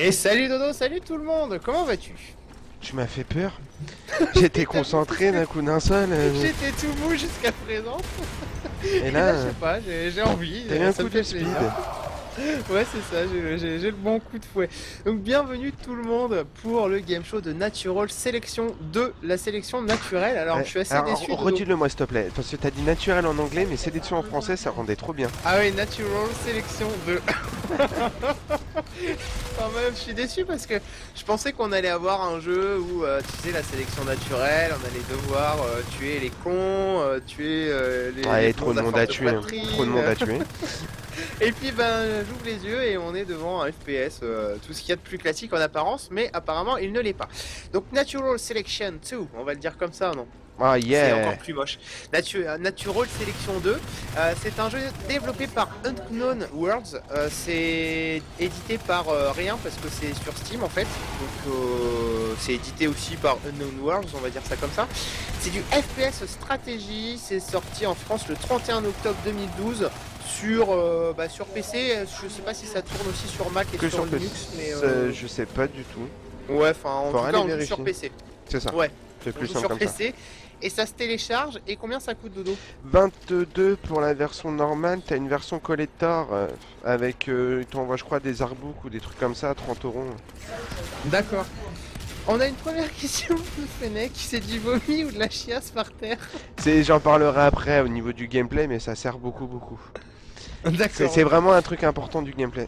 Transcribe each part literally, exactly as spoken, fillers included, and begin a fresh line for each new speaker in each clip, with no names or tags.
Et salut Dodo, salut tout le monde, comment vas-tu?
Tu m'as fait peur. J'étais concentré d'un coup d'un seul. euh,
J'étais tout mou jusqu'à présent.
Et
Et
là,
là, je sais pas, j'ai j'ai envie,
t'as eu
euh,
un
ça
coup
me fait
de speed.
plaisir. Ouais, c'est ça, j'ai j'ai- j'ai le bon coup de fouet. Donc, bienvenue tout le monde pour le game show de Natural Sélection deux, la sélection naturelle. Alors,
Ouais.
je suis assez
Alors,
déçu,
re-
Dodo.
redis-le moi s'il te plaît. Parce que t'as dit naturel en anglais, mais sélection en français, ça rendait trop bien.
Ah oui, Natural Sélection deux. Quand même, je suis déçu parce que je pensais qu'on allait avoir un jeu où, euh, tu sais, la sélection naturelle, on allait devoir euh, tuer les cons, euh, tuer euh, les,
Ouais,
les
trop de
blondes
monde
force
à tuer. hein.
poitrine.
Trop de monde à tuer.
Et puis, ben, j'ouvre les yeux et on est devant un F P S, euh, tout ce qu'il y a de plus classique en apparence, mais apparemment, il ne l'est pas. Donc, Natural Selection deux, on va le dire comme ça, non?
Ah
C'est encore
yeah.
plus moche. Natu- euh, Natural Selection deux, euh, c'est un jeu développé par Unknown Worlds. Euh, c'est édité par euh, rien parce que c'est sur Steam en fait. Donc euh, c'est édité aussi par Unknown Worlds, on va dire ça comme ça. C'est du F P S stratégie. C'est sorti en France le trente et un octobre deux mille douze sur, euh, bah, sur P C. Je sais pas si ça tourne aussi sur Mac et
Que
sur
sur P C.
Linux, mais
Ça,
euh,
Je sais pas du tout.
ouais, enfin en
Faudra
tout cas
aller
on joue sur
vérifier.
P C.
C'est ça.
Ouais.
C'est
On
plus
joue
simple
sur
comme ça.
P C et ça se télécharge. Et combien ça coûte, Dodo?
vingt-deux pour la version normale. T'as une version collector euh, avec, euh, il t'envoie je crois des artbooks ou des trucs comme ça à trente euros.
D'accord. On a une première question de Fennec qui s'est dit vomi ou de la chiasse par terre.
C'est, j'en parlerai après au niveau du gameplay, mais ça sert beaucoup beaucoup. C'est
D'accord.
c'est vraiment un truc important du gameplay.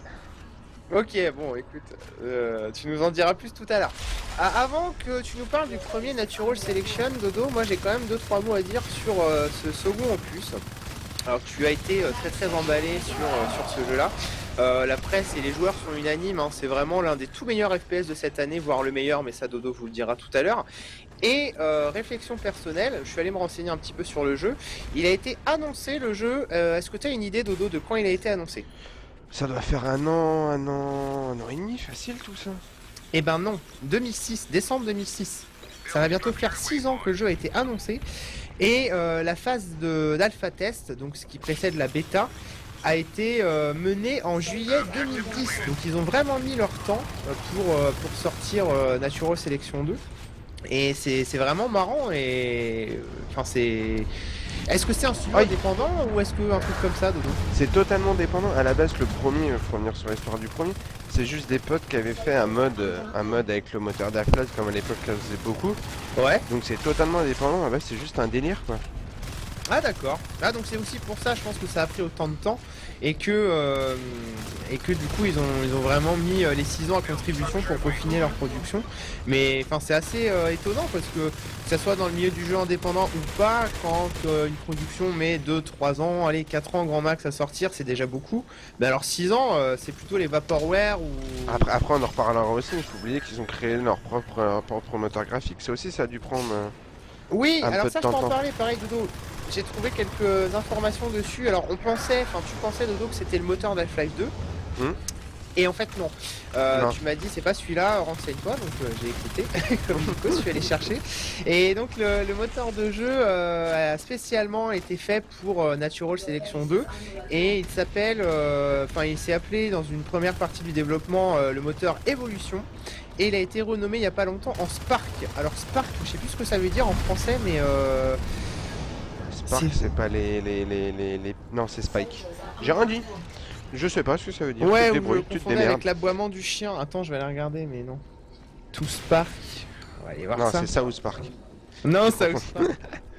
Ok, bon, écoute, euh, tu nous en diras plus tout à l'heure. Ah, avant que tu nous parles du premier Natural Selection, Dodo, moi j'ai quand même deux trois mots à dire sur euh, ce second opus. Alors tu as été euh, très très emballé sur, euh, sur ce jeu-là. Euh, la presse et les joueurs sont unanimes, hein, c'est vraiment l'un des tout meilleurs F P S de cette année, voire le meilleur, mais ça Dodo vous le dira tout à l'heure. Et euh, réflexion personnelle, je suis allé me renseigner un petit peu sur le jeu. Il a été annoncé le jeu, euh, est-ce que tu as une idée, Dodo, de quand il a été annoncé?
Ça doit faire un an, un an, un an et demi, facile tout ça.
Eh ben non, deux mille six, décembre deux mille six. Ça va bientôt faire six ans que le jeu a été annoncé. Et euh, la phase de- d'alpha test, donc ce qui précède la bêta, a été euh, menée en juillet deux mille dix. Donc ils ont vraiment mis leur temps euh, pour, euh, pour sortir euh, Natural Selection deux. Et c'est c'est vraiment marrant et... euh, Enfin c'est... Est-ce que c'est un studio
Oui.
indépendant ou est-ce que un truc comme ça, Dodo?
C'est totalement dépendant. À la base, le premier, faut revenir sur l'histoire du premier, c'est juste des potes qui avaient fait un mode, euh, un mode avec le moteur d'Half-Life, comme à l'époque, ça faisait beaucoup.
Ouais.
Donc c'est totalement indépendant. À la base, c'est juste un délire, quoi.
Ah d'accord. Ah donc c'est aussi pour ça je pense que ça a pris autant de temps et que euh, et que du coup ils ont ils ont vraiment mis euh, les six ans à contribution pour peaufiner leur production. Mais enfin c'est assez euh, étonnant parce que que ça soit dans le milieu du jeu indépendant ou pas, quand euh, une production met deux trois ans, allez quatre ans grand max à sortir, c'est déjà beaucoup. Mais alors six ans euh, c'est plutôt les vaporware ou
Après, après on en reparlera aussi, mais il faut oublier qu'ils ont créé leur propre, leur propre moteur graphique. Ça aussi, ça a dû prendre... euh,
Oui,
un
alors
peu
ça
de
je peux en
temps.
parler pareil, Dodo. J'ai trouvé quelques informations dessus. Alors on pensait, enfin tu pensais, Dodo, que c'était le moteur d'Half-Life deux.
Hmm.
Et en fait non. Euh,
Non.
Tu m'as dit c'est pas celui-là, renseigne-toi, donc euh, j'ai écouté, comme Nico, je suis allé chercher. Et donc le, le moteur de jeu euh, a spécialement été fait pour euh, Natural Selection deux. Et il s'appelle, euh, enfin il s'est appelé dans une première partie du développement euh, le moteur Evolution. Et il a été renommé il y a pas longtemps en Spark. Alors Spark, je sais plus ce que ça veut dire en français, mais euh,
Spark,
c'est-
c'est pas les, les, les, les, les- Non, c'est Spike. J'ai rien dit. Je sais pas ce que ça veut dire.
ouais,
tu te
ou je
débrouilles,
le
tu te
confondais
démerdes.
avec l'aboiement du chien. Attends, je vais aller regarder, mais non. Tout Spark. On va aller voir
Non,
ça.
c'est South Spark.
Non, ça aussi pas.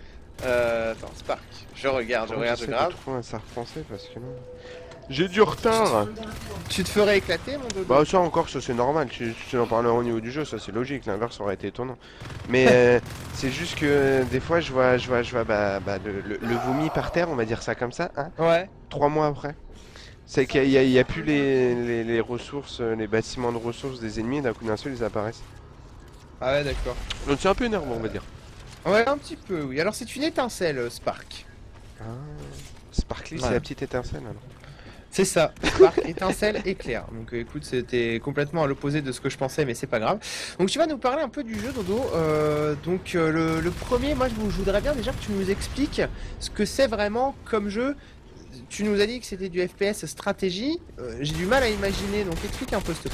Euh, attends, Spark. Je regarde, je
Comment
regarde, je
j'essaie de
grave.
trouver un sar français parce que non. J'ai du retard.
Tu te ferais éclater, mon dodo.
Bah ça encore, ça c'est normal. Tu, tu en parleras au niveau du jeu, ça c'est logique. L'inverse aurait été étonnant. Mais euh, c'est juste que des fois je vois, je vois, je vois bah, bah, le, le- le vomi par terre, on va dire ça comme ça. Hein,
Ouais.
trois mois après. C'est qu'il y, a- il y a plus les, les, les ressources, euh, les bâtiments de ressources des ennemis. D'un coup d'un seul, ils apparaissent.
Ah ouais, d'accord.
Donc c'est un peu énervant, on va dire.
Ouais, un petit peu, oui. Alors c'est une étincelle, euh, Spark.
Ah, Sparkly, c'est
Voilà.
la petite étincelle alors.
C'est ça, Spark, étincelle, éclair. Donc euh, écoute, c'était complètement à l'opposé de ce que je pensais, mais c'est pas grave. Donc tu vas nous parler un peu du jeu, Dodo. Euh, donc euh, le, le premier, moi je, vou- je voudrais bien déjà que tu nous expliques ce que c'est vraiment comme jeu. Tu nous as dit que c'était du F P S stratégie. Euh, J'ai du mal à imaginer, donc explique un peu s'il te plaît.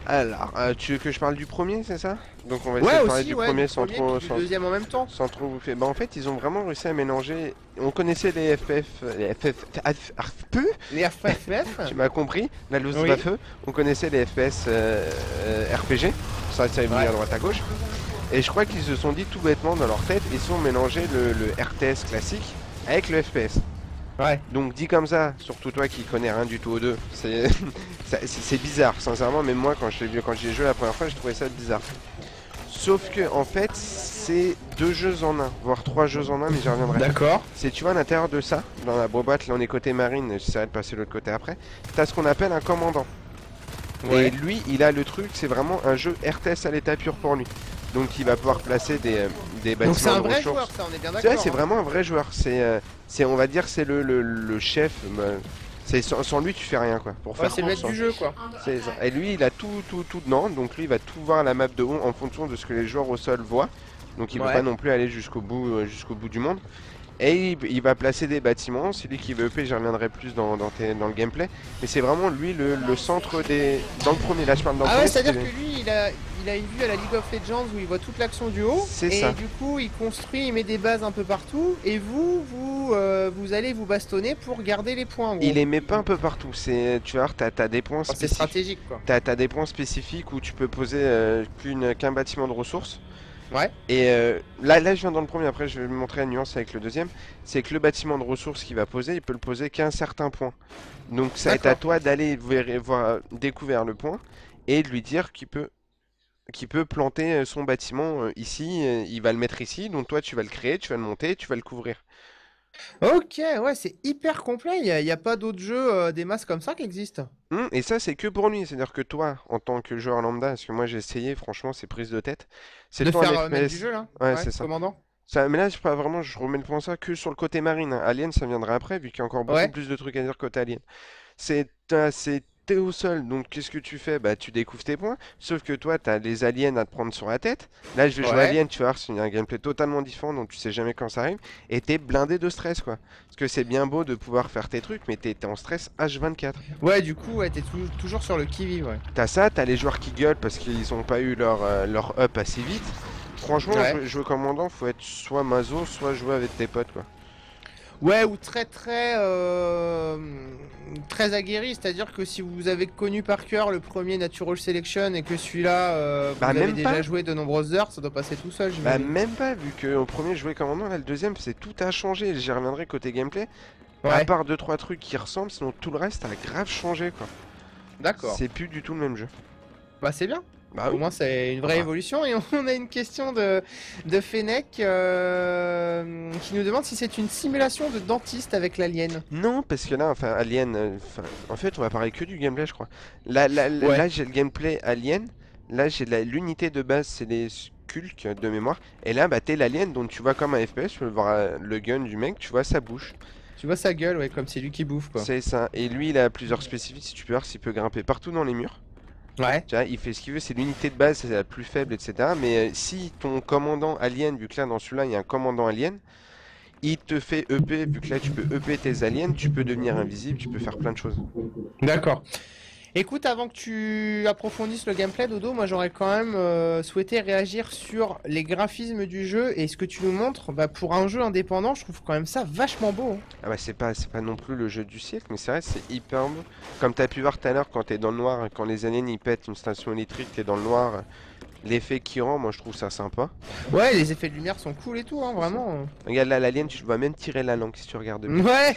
Alors, euh, tu veux que je parle du premier, c'est ça? Donc on va essayer
Ouais,
de parler
aussi,
du
ouais, du
premier sans
premier
trop,
puis du
sans,
deuxième en même temps.
sans trop vous faire. Bah en fait, ils ont vraiment réussi à mélanger. On connaissait les F P F, les F F, F- F-
Les F F F.
tu m'as compris, la
Oui.
Luftwaffe. On connaissait les F P S euh, euh, R P G. Ça, ça venir
Ouais.
à droite à gauche. Et je crois qu'ils se sont dit tout bêtement dans leur tête, ils sont mélangé le, le R T S classique avec le F P S.
Ouais.
Donc dit comme ça, surtout toi qui connais rien du tout aux deux, c'est ça- c'est c'est bizarre, sincèrement, même moi quand je l'ai vu, quand j'ai joué la première fois, j'ai trouvé ça bizarre. Sauf que en fait, c'est deux jeux en un, voire trois jeux en un, mais j'y reviendrai.
D'accord.
C'est, tu vois, à l'intérieur de ça, dans la boîte, là on est côté marine, j'essaierai de passer de l'autre côté après, t'as ce qu'on appelle un commandant.
Ouais.
Et lui, il a le truc, c'est vraiment un jeu R T S à l'état pur pour lui. Donc il va pouvoir placer des, euh, des bâtiments
Donc c'est un
de
vrai
ressources.
joueur, ça, on est bien
C'est
d'accord.
vrai, c'est
hein.
vraiment un vrai joueur. C'est, euh, c'est, on va dire, c'est le, le, le chef. euh, C'est sans, sans lui, tu fais rien, quoi. Pour
Ouais,
faire
c'est le maître
course,
du
hein.
jeu, quoi.
C'est ça. Et lui, il a tout, tout, tout dedans. Donc lui, il va tout voir à la map de haut en fonction de ce que les joueurs au sol voient. Donc il ne veut
Ouais.
pas non plus aller jusqu'au bout, euh, jusqu'au bout du monde. Et il, il va placer des bâtiments. C'est lui qui veut E P. J'y reviendrai plus dans, dans, tes- dans le gameplay. Mais c'est vraiment lui le, le centre des. Dans le premier, là, je parle dans le
Ah ouais,
premier.
c'est-à-dire que
c'était-
lui, il a, il a une vue à la League of Legends où il voit toute l'action du haut.
C'est
et
ça.
du coup, il construit, il met des bases un peu partout. Et vous, vous, euh, vous allez vous bastonner pour garder les points. en gros.
Il les met pas un peu partout. C'est, tu vois, t'as, t'as des points
Enfin, c'est
spécifiques.
stratégique, quoi.
T'as, t'as des points spécifiques où tu peux poser euh, qu'une, qu'un bâtiment de ressources.
Ouais.
Et euh, là, là, je viens dans le premier, après je vais vous montrer la nuance avec le deuxième. C'est que le bâtiment de ressources qu'il va poser, il peut le poser qu'à un certain point. Donc ça va être à
D'accord.
toi d'aller ver- voir, découvrir le point et de lui dire qu'il peut, qu'il peut planter euh, son bâtiment euh, ici, euh, il va le mettre ici, donc toi tu vas le créer, tu vas le monter, tu vas le couvrir.
Ok, ouais, c'est hyper complet. Il n'y a, il y a pas d'autres jeux euh, des masses comme ça qui existent.
Hum, et ça c'est que pour lui, c'est-à-dire que toi, en tant que joueur lambda, parce que moi j'ai essayé, franchement c'est prise de tête, c'est
De
toi
faire
un
euh, mettre du
F P S.
jeu, là.
Ouais,
Ouais,
c'est ça.
commandant.
Ça, mais là, je, pas vraiment, je remets le point ça que sur le côté marine, hein. Alien, ça viendra après, vu qu'il y a encore beaucoup
Ouais.
plus de trucs à dire côté Alien. C'est, t'as- c'est, t'es au sol, donc qu'est-ce que tu fais? Bah, tu découvres tes points. Sauf que toi, t'as les aliens à te prendre sur la tête. Là, je vais jouer
Ouais.
Alien, tu vas voir, c'est un gameplay totalement différent, donc tu sais jamais quand ça arrive. Et t'es blindé de stress, quoi. Parce que c'est bien beau de pouvoir faire tes trucs, mais t'es t'es en stress H vingt-quatre.
Ouais, du coup, ouais, t'es tou- toujours sur le qui-vive, ouais.
T'as ça, t'as les joueurs qui gueulent parce qu'ils ont pas eu leur, euh, leur up assez vite. Franchement,
Ouais.
jouer, jouer commandant, faut être soit maso, soit jouer avec tes potes, quoi.
Ouais, ou très très euh, très aguerri, c'est-à-dire que si vous avez connu par cœur le premier Natural Selection et que celui-là euh, vous
Bah,
avez
même
déjà
pas.
joué de nombreuses heures, ça doit passer tout seul,
Bah
j'imagine.
même pas, vu que au premier je jouais commandant, là le deuxième c'est tout a changé, j'y reviendrai côté gameplay. À
Ouais,
part deux trois trucs qui ressemblent, sinon tout le reste a grave changé quoi.
d'accord.
C'est plus du tout le même jeu.
Bah c'est bien.
Bah
Au
oui.
moins c'est une vraie
Ah.
évolution et on a une question de, de Fennec euh, qui nous demande si c'est une simulation de dentiste avec l'alien.
Non, parce que là, enfin Alien, euh, enfin, en fait on va parler que du gameplay je crois. Là, là, là,
Ouais.
là, j'ai le gameplay Alien, là j'ai la- l'unité de base c'est les skulks de mémoire, et là bah t'es l'alien donc tu vois comme un F P S, tu peux voir euh, le gun du mec, tu vois sa bouche.
Tu vois sa gueule, ouais, comme c'est lui qui bouffe quoi.
C'est ça, et lui il a plusieurs spécificités, si tu peux voir s'il peut grimper partout dans les murs.
Ouais.
Tu vois, il fait ce qu'il veut, c'est l'unité de base, c'est la plus faible, et cetera. Mais euh, si ton commandant alien, vu que là dans celui-là il y a un commandant alien, il te fait E P, vu que là tu peux E P tes aliens, tu peux devenir invisible, tu peux faire plein de choses.
D'accord. Écoute, avant que tu approfondisses le gameplay, Dodo, moi j'aurais quand même euh, souhaité réagir sur les graphismes du jeu et ce que tu nous montres. Bah, pour un jeu indépendant, je trouve quand même ça vachement beau. hein.
Ah bah c'est pas, c'est pas non plus le jeu du siècle, mais c'est vrai, c'est hyper beau. Comme t'as pu voir tout à l'heure quand t'es dans le noir, quand les aliens ils pètent une station électrique, t'es dans le noir, l'effet qui rend, moi je trouve ça sympa.
Ouais, les effets de lumière sont cool et tout, hein, vraiment.
Regarde là, l'alien, tu le vois même tirer la langue si tu regardes bien.
Ouais.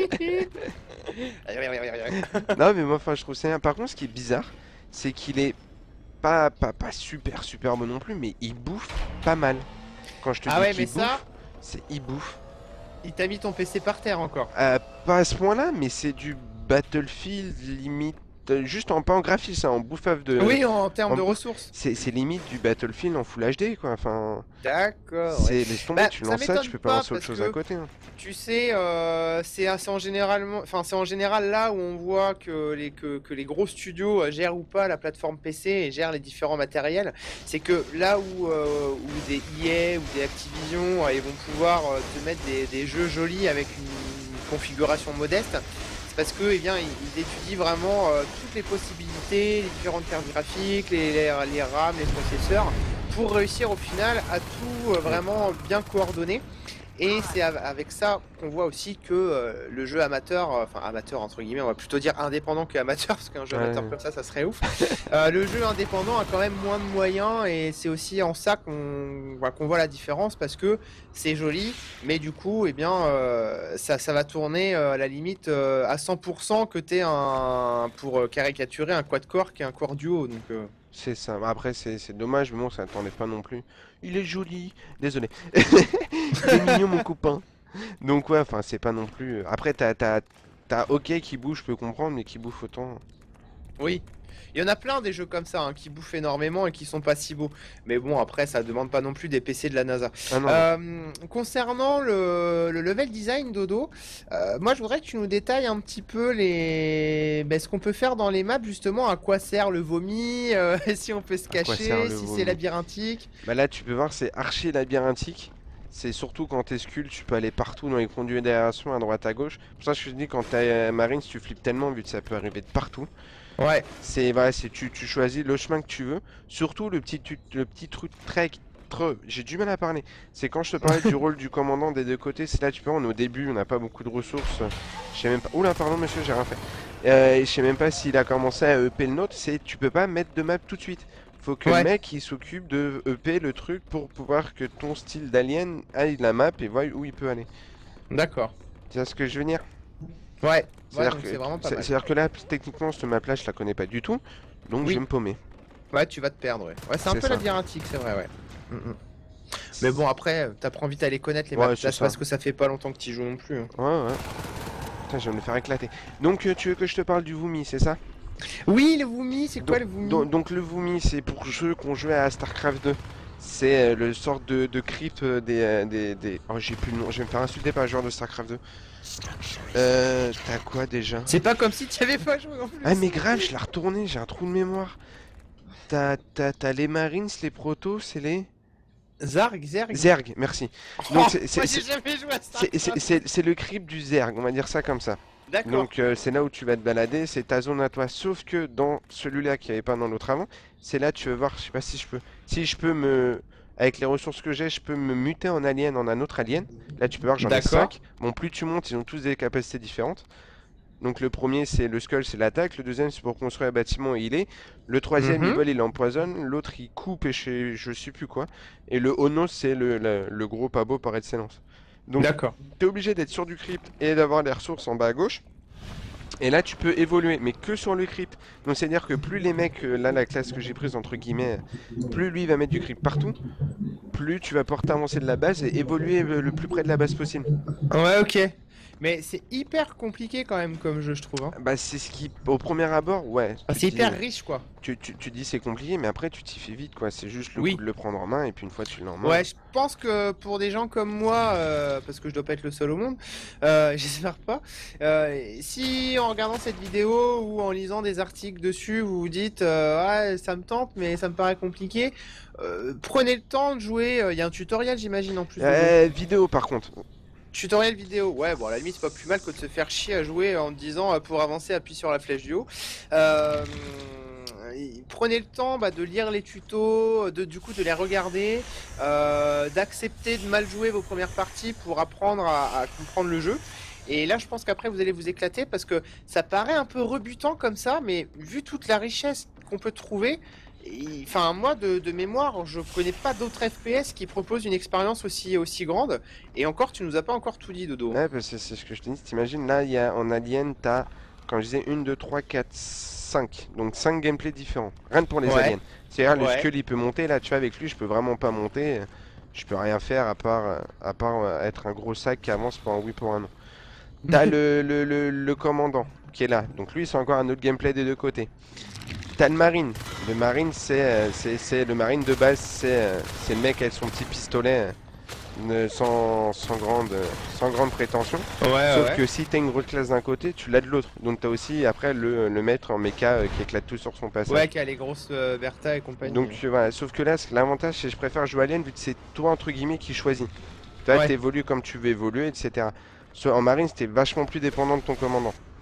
Non mais moi enfin je trouve ça bien. Par contre ce qui est bizarre, c'est qu'il est pas, pas, pas super super bon non plus, mais il bouffe pas mal. Quand je te
Ah
dis
ouais,
qu'il
mais
bouffe,
ça,
c'est il bouffe.
il t'a mis ton P C par terre encore.
Euh, pas à ce point-là, mais c'est du Battlefield limite, euh, juste en pas en graphisme, hein, en bouffave de.
Oui, en termes
en
de
bouffe.
ressources.
C'est c'est limite du Battlefield en Full H D quoi. Enfin,
D'accord.
c'est
Ouais.
laisse tomber,
Bah,
tu
ça
lances ça,
m'étonne
tu peux pas
pas
lancer autre
parce
chose
que
à côté. hein.
Tu sais, euh, c'est c'est en généralement, enfin c'est en général là où on voit que les que, que les gros studios euh, gèrent ou pas la plateforme P C et gèrent les différents matériels. C'est que là où euh, où des E A ou des Activision, euh, ils vont pouvoir euh, te mettre des, des jeux jolis avec une configuration modeste. c'est parce que, eh bien, il, il étudie vraiment euh, toutes les possibilités, les différentes cartes graphiques, les, les, les RAM, les processeurs, pour réussir au final à tout euh, vraiment bien coordonner. Et c'est avec ça qu'on voit aussi que euh, le jeu amateur, euh, enfin amateur entre guillemets, on va plutôt dire indépendant que amateur, parce qu'un jeu
Ouais.
amateur comme ça, ça serait ouf. Euh, le jeu indépendant a quand même moins de moyens et c'est aussi en ça qu'on voilà, qu'on voit la différence parce que c'est joli, mais du coup, eh bien, euh, ça, ça va tourner euh, à la limite euh, à cent pour cent que t'es un, pour euh, caricaturer un quad-core qui est un core duo. Donc, euh,
C'est ça. Après, c'est c'est dommage, mais bon, ça attendait pas non plus. Il est joli. Désolé. Il est mignon, mon copain. Donc, ouais, enfin, c'est pas non plus. Après, t'as t'as t'as OK qui bouge, je peux comprendre, mais qui bouffe autant.
oui. Il y en a plein des jeux comme ça hein, qui bouffent énormément et qui sont pas si beaux. Mais bon, après, ça demande pas non plus des P C de la NASA.
Ah non.
Euh, concernant le, le level design, Dodo, euh, moi je voudrais que tu nous détailles un petit peu les... ben, ce qu'on peut faire dans les maps, justement, à quoi sert le vomi, euh, si on peut se
À quoi sert
cacher,
le
si
vomi?
c'est labyrinthique.
Bah là, tu peux voir, c'est archi labyrinthique. C'est surtout quand t'es sculpte, tu peux aller partout dans les conduits d'aération, à droite, à gauche. Pour ça, je te dis, quand t'es euh, marine, si tu flippes tellement, vu que ça peut arriver de partout.
Ouais.
C'est voilà, c'est tu, tu choisis le chemin que tu veux. Surtout le petit, tu- le petit truc très tre- j'ai du mal à parler. C'est quand je te parlais du rôle du commandant des deux côtés, c'est là tu peux, on est au début, on n'a pas beaucoup de ressources. Je sais même pas. Oula, pardon monsieur, j'ai rien fait. Euh, et je sais même pas s'il a commencé à E P le nôtre, c'est tu peux pas mettre de map tout de suite. Faut que le
Ouais.
mec il s'occupe de E P le truc pour pouvoir que ton style d'alien aille la map et voie où il peut aller.
D'accord.
Tu vois ce que je veux dire?
Ouais. Ouais,
C'est-à-dire
donc
que,
c'est vraiment pas
c'est-
mal.
c'est-à-dire que là, techniquement, cette map là, je la connais pas du tout. Donc je vais
Oui.
me paumer.
Ouais, tu vas te perdre, ouais. Ouais, c'est un
C'est
peu
ça.
labyrinthique, c'est vrai, ouais. Mm, mm. Mais bon, après, t'apprends vite à les connaître, les maps.
Ouais,
Là,
c'est
c'est
ça.
parce que ça fait pas longtemps que tu joues non plus. hein.
Ouais, ouais. Putain, je vais me le faire éclater. Donc, euh, tu veux que je te parle du Vumi, c'est ça?
Oui, le Vumi, c'est quoi
donc,
le Vumi?
donc, donc le Vumi, c'est pour ceux qui ont joué à StarCraft deux. C'est euh, le sort de, de crypte euh, des, euh, des, des- Oh, j'ai plus le nom. Je vais me faire insulter par le joueur de StarCraft deux. Euh... T'as quoi déjà?
C'est pas comme si tu avais pas joué en plus.
Ah, mais grave, je l'ai retourné, j'ai un trou de mémoire. T'as t'as- t'as les Marines, les Protos, c'est les...
Zarg, Zerg.
Zerg, merci.
Oh,
Donc, c'est- c'est-
moi
c'est-
j'ai jamais joué à
c'est- c'est-
StarCraft.
c'est- c'est le crypte du Zerg, on va dire ça comme ça.
D'accord.
Donc euh, c'est là où tu vas te balader, c'est ta zone à toi. Sauf que dans celui-là qui n'y avait pas dans l'autre avant, c'est là tu veux voir, je sais pas si je peux. Si je peux me. Avec les ressources que j'ai, je peux me muter en alien en un autre alien. Là tu peux voir, j'en ai
D'accord.
cinq. Bon, plus tu montes, ils ont tous des capacités différentes. Donc le premier c'est le skull, c'est l'attaque. Le deuxième c'est pour construire un bâtiment et il est. Le troisième il
Mhm.
vole, il empoisonne. L'autre il coupe et je, je sais plus quoi. Et le Ono c'est le, le, le gros pas beau par excellence. Donc
D'accord.
t'es obligé d'être sur du crypt et d'avoir les ressources en bas à gauche. Et là tu peux évoluer, mais que sur le crypt. Donc c'est à dire que plus les mecs, euh, là la classe que j'ai prise entre guillemets, plus lui va mettre du crypt partout, plus tu vas pouvoir t'avancer de la base et évoluer euh, le plus près de la base possible.
Ouais, ok. Mais c'est hyper compliqué quand même comme jeu, je trouve. hein.
Bah c'est ce qui, au premier abord, ouais.
Ah,
tu
c'est
dis-
hyper riche, quoi.
Tu, tu, tu dis c'est compliqué, mais après tu t'y fais vite quoi. C'est juste le
Oui.
coup de le prendre en main et puis une fois tu l'as en main.
Ouais, je pense que pour des gens comme moi, euh, parce que je dois pas être le seul au monde, euh, j'espère pas, euh, si en regardant cette vidéo ou en lisant des articles dessus, vous vous dites euh, ouais, ça me tente, mais ça me paraît compliqué, euh, prenez le temps de jouer. Il y a un tutoriel, j'imagine, en plus. Dodo.
Euh, vidéo par contre.
Tutoriel vidéo, ouais, bon, à la limite, c'est pas plus mal que de se faire chier à jouer en te disant euh, pour avancer, appuie sur la flèche du haut. Euh, Prenez le temps bah, de lire les tutos, de, du coup de les regarder, euh, d'accepter de mal jouer vos premières parties pour apprendre à, à comprendre le jeu. Et là, je pense qu'après, vous allez vous éclater parce que ça paraît un peu rebutant comme ça, mais vu toute la richesse qu'on peut trouver, et- enfin, moi, de, de mémoire, je connais pas d'autres F P S qui proposent une expérience aussi, aussi grande. Et encore, tu nous as pas encore tout dit, Dodo.
Ouais, bah, c'est c'est ce que je te dis. T'imagines, là, il y a, en Alien, t'as, quand je disais un, deux, trois, quatre, cinq. Donc cinq gameplays différents. Rien que pour les
Ouais.
aliens. C'est-à-dire,
Ouais.
le skull, il peut monter. Là, tu vois, avec lui, je peux vraiment pas monter. Je peux rien faire à part, euh, à part euh, être un gros sac qui avance pour un oui, pour un non. T'as le, le, le, le commandant qui est là. Donc lui, c'est encore un autre gameplay des deux côtés. T'as le marine. Le marine, c'est euh, c'est c'est- le marine de base, c'est euh, c'est le mec avec son petit pistolet. euh, ne- sans, sans, grande, euh, sans grande prétention.
Ouais,
Sauf
ouais.
que si t'as une grosse classe d'un côté, tu l'as de l'autre. Donc t'as aussi après le, le maître en méca euh, qui éclate tout sur son passage.
Ouais, qui a les grosses euh, Bertha et compagnie.
Donc euh, voilà, sauf que là, c- l'avantage c'est que je préfère jouer Alien vu que c'est toi entre guillemets qui choisis. Toi
Ouais.
t'évolues comme tu veux évoluer, et cetera. Soit en marine, c'était vachement plus dépendant de ton commandant.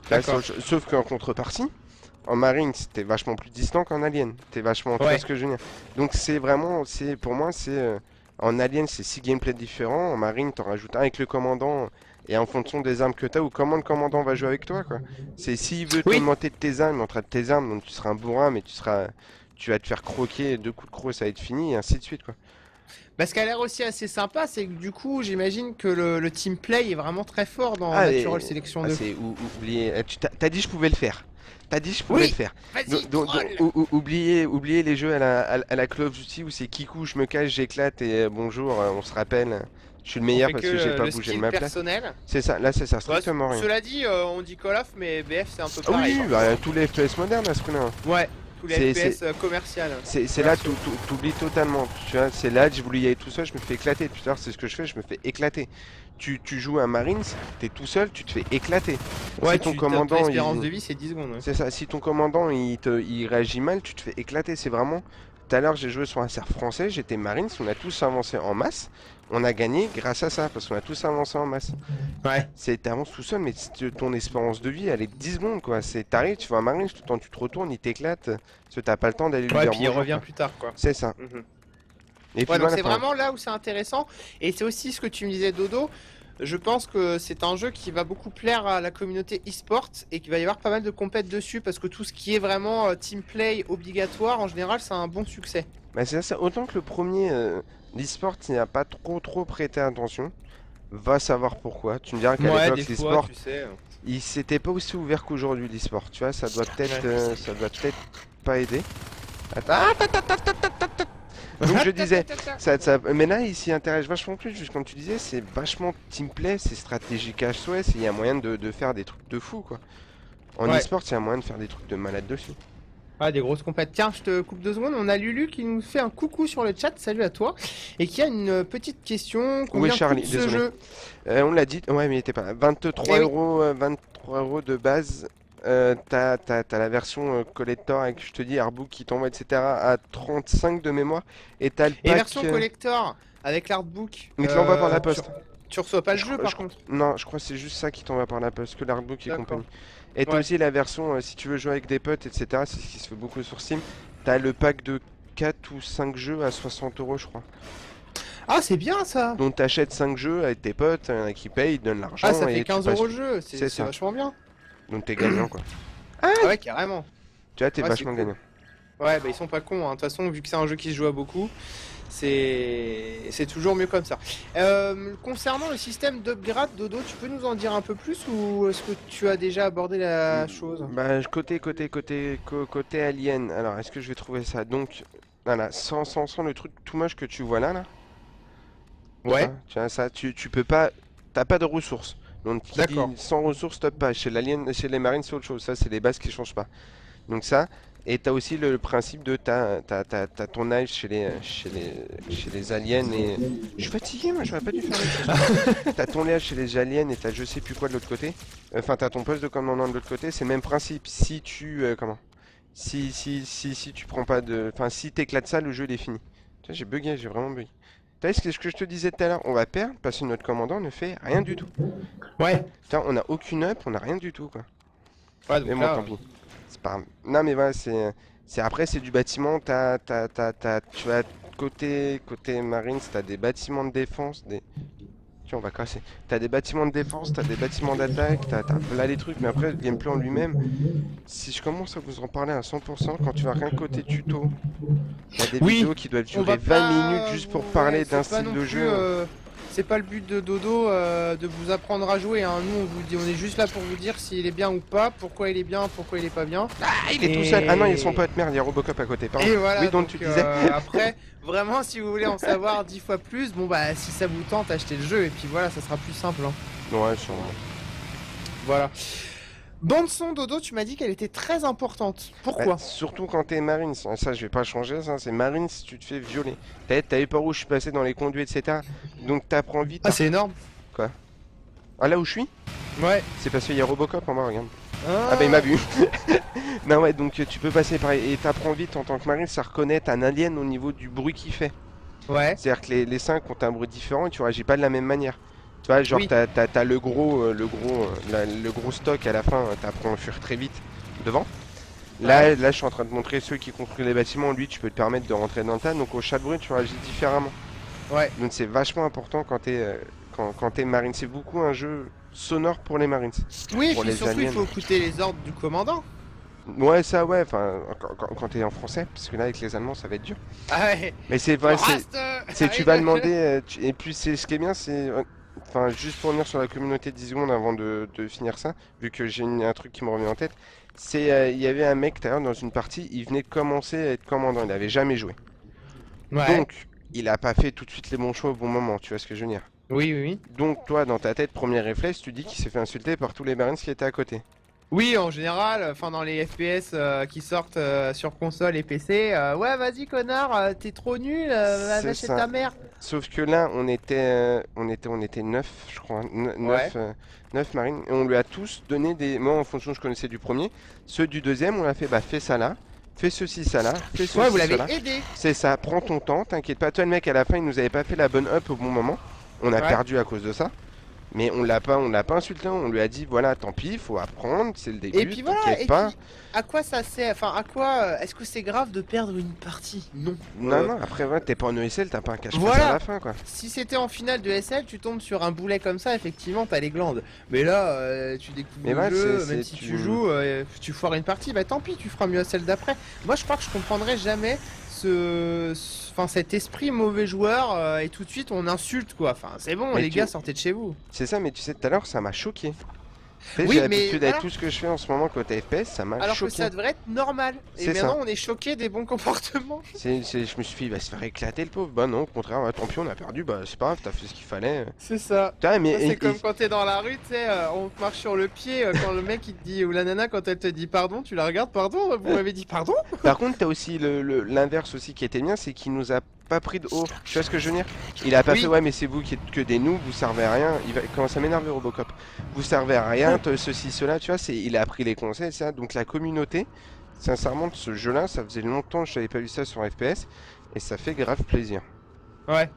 Là, c'est
D'accord.
autre chose. Sauf qu'en contrepartie, en Marines, t'es vachement plus distant qu'en Alien. T'es vachement. Tu vois
Ouais.
ce que je veux dire? Donc c'est vraiment. c'est Pour moi, c'est. euh, En Alien, c'est six gameplays différents. En Marine, t'en rajoutes un avec le commandant. Et en fonction des armes que t'as ou comment le commandant va jouer avec toi, quoi. C'est s'il veut
Oui.
t'augmenter de tes armes, il montrera de tes armes, donc tu seras un bourrin, mais tu seras. Tu vas te faire croquer, deux coups de croc, ça va être fini, et ainsi de suite, quoi.
Bah, ce qui a l'air aussi assez sympa, c'est que du coup, j'imagine que le, le team play est vraiment très fort dans
Ah,
Natural
et...
Selection
ah
deux.
c'est ou- ou- oublié. euh, Tu t'as t'as dit je pouvais le faire. T'as dit je pouvais le
Oui.
faire.
Vas-y,
Donc, donc- donc,
troll.
ou- ou- oubliez, oubliez les jeux à la, à, la à la Call of Duty où c'est Kikou, je me cache, j'éclate et euh, bonjour, euh, on se rappelle. euh, Je suis le
On
meilleur
fait
parce
que
que j'ai
le,
pas
le
bougé de
skill
ma place.
personnel.
C'est ça, là c'est ça,
Bah, c-
strictement rien.
cela dit, euh, on dit Call of, mais B F c'est un peu
Ah
pareil,
oui,
parfois.
bah, tous les F P S modernes à ce prix-là.
Ouais, tous les
C'est-
F P S euh, commercial.
C'est c'est là tout tout- t'oublies totalement. Tu vois, c'est là j'ai voulu y aller tout seul, je me fais éclater. Tout à l'heure, c'est ce que je fais, je me fais éclater. Tu, tu joues un Marines, t'es tout seul, tu te fais éclater.
Ouais,
Si ton
tu, ton
commandant,
espérance
il-
de vie c'est dix secondes. Ouais.
c'est ça, si ton commandant il, te, il réagit mal, tu te fais éclater. C'est vraiment. Tout à l'heure, j'ai joué sur un cerf français, j'étais Marines, on a tous avancé en masse. On a gagné grâce à ça, parce qu'on a tous avancé en masse.
Ouais.
C'est t'avances tout seul, mais si tu- ton espérance de vie elle est de dix secondes quoi. C'est t'arrives, tu vois un Marines, tout le temps tu te retournes, il t'éclate. Parce que t'as pas le temps d'aller lui
Ouais,
dire
puis il
bonjour,
revient
quoi.
plus tard, quoi.
C'est ça.
Mhm.
Et puis
Ouais, donc
voilà,
c'est
enfin,
vraiment là où c'est intéressant. Et c'est aussi ce que tu me disais, Dodo. Je pense que c'est un jeu qui va beaucoup plaire à la communauté e-sport et qu'il va y avoir pas mal de compètes dessus parce que tout ce qui est vraiment euh, team play obligatoire, en général, c'est un bon succès.
bah, c'est ça. Autant que le premier, euh, l'e-sport, il n'y a pas trop trop prêté attention. Va savoir pourquoi. Tu me diras qu'à
Ouais,
l'époque,
des fois,
l'e-sport,
tu sais. euh,
il s'était pas aussi ouvert qu'aujourd'hui, l'e-sport. Tu vois, ça doit peut-être,
Ouais.
euh, ça doit peut-être pas aider. Attends. Ah, ta, ta, ta, ta, ta, ta, ta. Donc je disais, ça, ça- mais là, il s'y intéresse vachement plus. Juste comme tu disais, c'est vachement teamplay, c'est stratégique à souhait. Il y a moyen de, de faire des trucs de fou, quoi. En
Ouais.
e-sport, il y a moyen de faire des trucs de malade dessus.
Ah, des grosses compètes. Tiens, je te coupe deux secondes. On a Lulu qui nous fait un coucou sur le chat. Salut à toi. Et qui a une euh, petite question. Combien
Charlie,
coûte ce
désolé.
jeu?
Euh, on l'a dit, ouais, mais il était pas là. vingt-trois
Eh oui.
euros, euh, vingt-trois euros de base. Euh, t'as, t'as- t'as la version euh, collector avec, je te dis, artbook qui tombe, et cetera à trente-cinq de mémoire. Et t'as le
Et
pack.
version
euh,
collector avec l'artbook.
Mais tu l'envoies par la
euh,
poste.
Tu, tu reçois pas le
Je
jeu
crois-
par
je
contre.
Non, je crois que c'est juste ça qui t'envoie par la poste, que l'artbook et
D'accord.
compagnie. Et t'as
Ouais.
aussi la version, euh, si tu veux jouer avec des potes, et cetera. C'est ce qui se fait beaucoup sur Steam. T'as le pack de quatre ou cinq jeux à soixante euros, je crois.
Ah, c'est bien ça.
Donc t'achètes cinq jeux avec tes potes, il y en a qui payent, ils te donnent l'argent.
Ah, ça
et
fait
tu
quinze
passes-
euros le jeu.
C'est
C'est
ça.
c'est vachement bien.
Donc t'es gagnant, quoi.
Ah ouais, carrément.
Tu vois, t'es
Ouais,
vachement
c'est cool.
gagnant.
Ouais, bah ils sont pas cons. hein. De toute façon, vu que c'est un jeu qui se joue à beaucoup, c'est c'est toujours mieux comme ça. Euh, concernant le système d'upgrade, Dodo, tu peux nous en dire un peu plus ou est-ce que tu as déjà abordé la chose?
Bah, je- côté, côté, côté, co- côté alien. Alors, est-ce que je vais trouver ça? Donc, voilà, sans, sans, sans le truc tout moche que tu vois là, là.
Ouais.
Hein, tu vois, ça, tu, tu peux pas. T'as pas de ressources. Donc, qui dit
D'accord.
sans ressources, top pas. Chez l'alien, chez les marines, c'est autre chose. Ça, c'est les bases qui changent pas. Donc, ça. Et t'as aussi le principe de t'as, t'as, t'as, t'as ton âge chez les, chez les, chez les aliens et. Je suis fatigué, moi, j'aurais pas dû faire ça. T'as ton âge chez les aliens et t'as je sais plus quoi de l'autre côté. Enfin, t'as ton poste de commandant de l'autre côté. C'est le même principe. Si tu. euh, comment? Si, si, si, si tu prends pas de. Enfin, si t'éclates ça, le jeu il est fini. Tu vois, j'ai bugué, j'ai vraiment bugué. Tu vois, ce que ce que je te disais tout à l'heure, on va perdre parce que notre commandant ne fait rien du tout.
Ouais.
Putain, on a aucune up, on a rien du tout quoi.
Ouais, donc
Mais bon,
là,
tant pis. C'est pas grave. Non, mais voilà, c'est. c'est après, c'est du bâtiment. T'as, t'as, t'as, t'as- tu as côté, côté Marines, t'as des bâtiments de défense, des. Tiens, on va casser. T'as des bâtiments de défense, t'as des bâtiments d'attaque, t'as, t'as là les trucs, mais après, le gameplay en lui-même, si je commence à vous en parler à cent pour cent, quand tu vas rien côté tuto, t'as des
Oui,
vidéos qui doivent
on
durer
va
vingt
pas
minutes juste pour
vous-
parler
ouais,
d'un
c'est pas
style
non
de
plus,
jeu.
euh, C'est pas le but de Dodo euh, de vous apprendre à jouer. Hein. Nous, on vous dit, on est juste là pour vous dire s'il est bien ou pas, pourquoi il est bien, pourquoi il est pas bien.
Ah, il est tout
Et-
seul. Ah non, ils sont pas de merde, il y a Robocop à côté. Pardon.
Et voilà.
Oui, donc tu disais.
euh, après, vraiment, si vous voulez en savoir dix fois plus, bon bah si ça vous tente, achetez le jeu et puis voilà, ça sera plus simple. hein.
Ouais, sûrement.
Voilà. Bande son, Dodo, tu m'as dit qu'elle était très importante. Pourquoi?
Ouais, surtout quand t'es Marines, ça je vais pas changer ça, c'est Marines si tu te fais violer. T'as t'as vu par où je suis passé dans les conduits, et cetera. Donc t'apprends vite.
Ah, c'est énorme.
Ah là où je suis?
Ouais.
C'est parce qu'il y a Robocop en bas, regarde. Ah bah il m'a vu. Non ouais, donc tu peux passer par... Et t'apprends vite en tant que Marine, ça reconnaître un alien au niveau du bruit qu'il fait.
Ouais.
C'est-à-dire que les, les cinq ont un bruit différent et tu réagis pas de la même manière. Tu vois, genre,
Oui.
t'as t'as- t'as le gros, euh, le gros, euh, la- le gros stock à la fin, euh, t'apprends à fuir très vite devant.
Ouais.
Là, là, je suis en train de montrer ceux qui construisent les bâtiments. Lui, tu peux te permettre de rentrer dans le tas. Donc, au chat brut, tu réagis différemment.
Ouais.
Donc, c'est vachement important quand t'es euh, quand, quand t'es marine. C'est beaucoup un jeu sonore pour les marines.
Oui, et
Pour
puis
les
surtout, il
aliens.
faut écouter les ordres du commandant.
Ouais, ça, ouais. Enfin, quand, quand- quand t'es en français, parce que là, avec les Allemands, ça va être dur.
Ah ouais.
Mais c'est vrai, c'est,
Reste euh,
c'est tu
allez,
vas
le-
demander. euh, tu- et puis, c'est ce qui est bien, c'est. euh, Enfin, juste pour venir sur la communauté dix secondes avant de, de finir ça, vu que j'ai une- un truc qui me revient en tête. C'est, euh, il y avait un mec tout à l'heure dans une partie, il venait de commencer à être commandant, il n'avait jamais joué.
Ouais.
Donc, il a pas fait tout de suite les bons choix au bon moment, tu vois ce que je veux dire.
Oui, oui, oui.
Donc, toi, dans ta tête, premier réflexe, tu dis qu'il s'est fait insulter par tous les Marines qui étaient à côté.
Oui, en général, enfin dans les F P S euh, qui sortent euh, sur console et P C, euh, ouais, vas-y connard, euh, t'es trop nul, euh, va
C'est
chez
ça.
ta mère.
Sauf que là, on était, euh, on était, on était neuf, je crois, ne- neuf,
Ouais.
euh, neuf marines, et on lui a tous donné des. Moi, en fonction, je connaissais du premier. Ceux du deuxième, on a fait, bah, fais ça là, fais ceci, ça là, fais
Ouais, vous
ceci,
l'avez
cela.
aidé.
C'est ça, prends ton temps, t'inquiète pas. Toi, le mec, à la fin, il nous avait pas fait la bonne up au bon moment. On a
Ouais.
perdu à cause de ça. Mais on l'a pas, on l'a pas insulté, on lui a dit voilà, tant pis, faut apprendre, c'est le
Et
début,
puis voilà,
t'inquiète
et
pas.
puis à quoi ça sert, enfin à quoi, euh, est-ce que c'est grave de perdre une partie? Non.
Non,
Euh,
non, après, ouais, t'es pas en E S L, t'as pas un cache-passe à
voilà.
la fin, quoi.
Si c'était en finale de S L, tu tombes sur un boulet comme ça, effectivement, t'as les glandes. Mais là, euh, tu découvres
Mais
le
ouais,
jeu,
c'est-
même
c'est-
si
tu-
tu joues, euh, tu foires une partie, bah tant pis, tu feras mieux à celle d'après. Moi, je crois que je comprendrais jamais ce, ce- enfin, cet esprit mauvais joueur euh, et tout de suite on insulte quoi. Enfin, c'est bon,
Mais
les
tu-
gars, sortez de chez vous.
C'est ça, mais tu sais, tout à l'heure, ça m'a choqué. Tu sais, j'ai
Oui, mais
l'habitude avec
voilà.
tout ce que je fais en ce moment côté F P S, ça m'a
Alors que
choqué.
ça devrait être normal. Et
C'est
maintenant,
ça.
on est choqué des bons comportements.
C'est, c'est- je me suis dit, il va se faire éclater le pauvre. Bah non, au contraire, bah, tant pis, on a perdu, bah c'est pas grave, t'as fait ce qu'il fallait.
C'est ça.
Putain, mais
Ça,
et-
c'est
et-
comme quand t'es dans la rue, tu sais, euh, on te marche sur le pied, euh, quand le mec il te dit, ou la nana quand elle te dit pardon, tu la regardes, pardon, vous m'avez dit pardon?
par contre, t'as aussi le, le- l'inverse aussi qui était bien, c'est qu'il nous a pas pris de haut. Tu vois ce que je veux dire? Il a pas
Oui.
fait, ouais, mais c'est vous qui êtes que des noobs, vous servez à rien. Il va, commence à m'énerver Robocop. Vous servez à rien, te- ceci, cela, tu vois, c'est, il a appris les conseils, ça. Donc la communauté, sincèrement, de ce jeu-là, ça faisait longtemps que je n'avais pas vu ça sur F P S, et ça fait grave plaisir.
Ouais.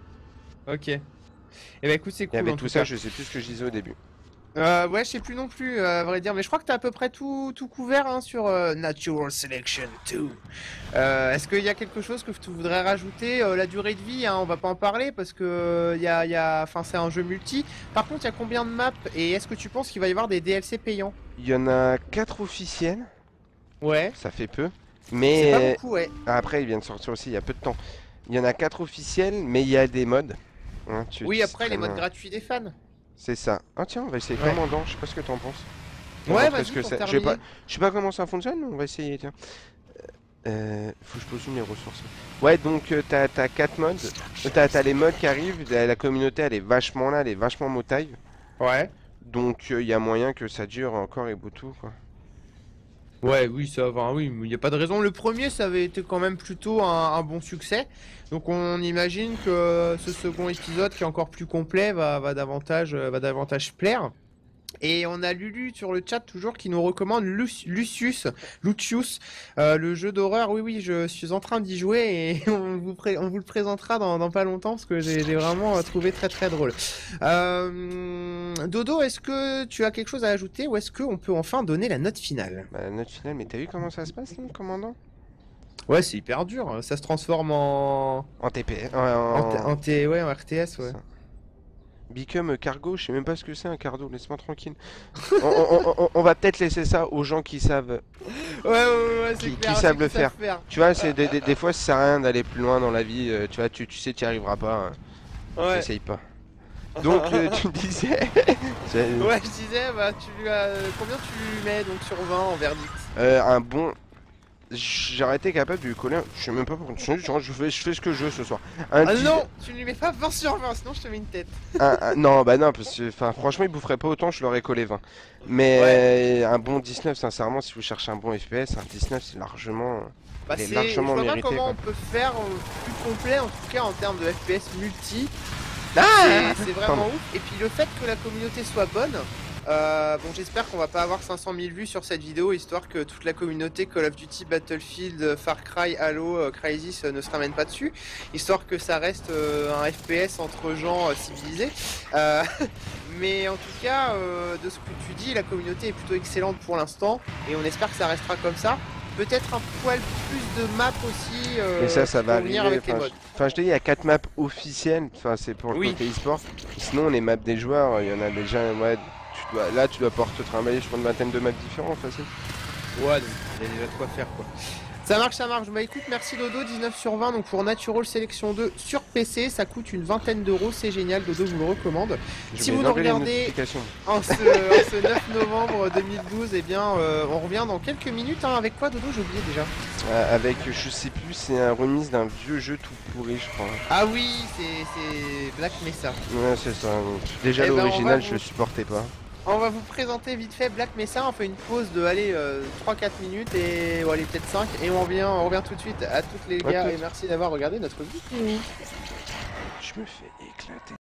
Ok. Et bah écoute, c'est
Il y
cool
avait
en
tout
tout
ça,
cas.
je sais plus ce que je disais au début.
Euh, ouais, je sais plus non plus, euh, à vrai dire, mais je crois que t'as à peu près tout, tout couvert hein, sur euh, Natural Selection deux. Euh, Est-ce qu'il y a quelque chose que tu voudrais rajouter? Euh, La durée de vie, hein, on va pas en parler parce que euh, y a, y a, enfin, c'est un jeu multi. Par contre, il y a combien de maps et est-ce que tu penses qu'il va y avoir des D L C payants?
Il y en a quatre officiels,
Ouais,
ça fait peu.
c'est pas
Mais
beaucoup, ouais.
après, il vient de sortir aussi il y a peu de temps. Il y en a quatre officiels, mais il y a des mods. Hein, tu-
Oui,
tu sais
après
très
les modes
bien.
gratuits des fans.
C'est ça. Ah tiens, on va essayer
Ouais.
commandant, je sais pas ce que t'en penses. On
Ouais,
va
vas-y,
ce que
pour
c'est. Je sais
terminer.
pas, je sais pas comment ça fonctionne, mais on va essayer, tiens. Euh, faut que je pose mes ressources. Ouais, donc euh, t'as t'as quatre mods. Euh, T'as t'as les mods qui arrivent, la, la communauté elle est vachement là, elle est vachement motaille.
Ouais.
Donc il y a moyen que ça dure encore et tout quoi.
Ouais, oui, ça va, oui, il n'y a pas de raison. Le premier, ça avait été quand même plutôt un, un bon succès. Donc on imagine que ce second épisode, qui est encore plus complet, va, va davantage, euh, va davantage plaire. Et on a Lulu sur le chat toujours qui nous recommande Luc- Lucius, Lucius, euh, le jeu d'horreur. Oui, oui, je suis en train d'y jouer et on vous, pré- on vous le présentera dans, dans pas longtemps parce que j'ai j'ai vraiment euh, trouvé très très drôle. Euh, Dodo, est-ce que tu as quelque chose à ajouter ou est-ce qu'on peut enfin donner la note finale?
Bah, la note finale, mais t'as vu comment ça se passe là, le commandant?
Ouais, c'est hyper dur. Ça se transforme en,
En T P, en,
en, T-
en-
en T- ouais, en R T S, ouais.
ça. Become cargo, je sais même pas ce que c'est un cargo, laisse-moi tranquille. on, on- on- on va peut-être laisser ça aux gens qui savent.
Ouais, ouais, ouais, ouais, c'est
Qui-
clair,
qui
ceux
savent le faire. Tu vois, c'est des, des- des fois ça sert à rien d'aller plus loin dans la vie. euh, tu vois, tu, tu sais, tu y arriveras pas. hein.
Ouais.
T'essayes pas. Donc euh, tu me disais. c'est,
Ouais, je disais, bah, tu lui as... combien tu lui mets donc sur vingt en verdict?
euh, un bon. J'aurais été capable de lui coller. un- Je sais même pas pourquoi. Je, je, je fais, je fais ce que je veux ce soir. Un
Ah
dix-
non, tu lui mets pas vingt sur vingt, sinon je te mets une tête.
un- un- non, bah non, parce que enfin, franchement, il boufferait pas autant, je l'aurais collé vingt. Mais un bon dix-neuf, sincèrement, si vous cherchez un bon F P S, un dix-neuf c'est largement.
Bah,
Il est
c'est...
largement
je vois pas
mérité,
comment
quoi.
on peut faire euh, plus complet, en tout cas en termes de F P S multi.
Ah
C'est- C'est vraiment ouf. Et puis le fait que la communauté soit bonne, Euh, bon, j'espère qu'on va pas avoir cinq cent mille vues sur cette vidéo, histoire que toute la communauté Call of Duty, Battlefield, Far Cry, Halo, euh, Crysis euh, ne se ramène pas dessus, histoire que ça reste euh, un F P S entre gens euh, civilisés. Euh, mais en tout cas, euh, de ce que tu dis, la communauté est plutôt excellente pour l'instant, et on espère que ça restera comme ça. Peut-être un poil plus de maps aussi. Euh,
Mais ça, ça va
venir
arriver.
avec les
Enfin,
mods.
je... enfin, je te dis, il y a quatre maps officielles. Enfin, c'est pour le
Oui.
côté e-sport. Sinon, les maps des joueurs, il y en a déjà. Ouais, tu dois... Là, tu dois pouvoir te trimballer sur une vingtaine de maps différents, facile.
Ouais, donc il y a déjà de quoi faire quoi. Ça marche, ça marche. Bah écoute, merci Dodo, dix-neuf sur vingt, donc pour Natural Selection deux sur P C, ça coûte une vingtaine d'euros, c'est génial, Dodo vous le recommande.
Je
Si
vais
vous nous
enlever les
regardez
notifications.
en ce, en ce neuf novembre deux mille douze, eh bien euh, on revient dans quelques minutes, hein. Avec quoi Dodo, j'ai oublié déjà.
Euh, avec, je sais plus, c'est un remise d'un vieux jeu tout pourri, je crois.
Ah oui, c'est c'est Black Mesa.
Ouais, c'est ça. Déjà,
Eh ben, on
l'original,
va
je
vous-
le supportais pas.
On va vous présenter vite fait Black Mesa, on fait une pause de allez, euh, trois quatre minutes, et ou allez peut-être cinq, et on revient, on revient tout de suite. À toutes les
À
gars,
toutes.
et merci d'avoir regardé notre vidéo.
Je me fais éclater.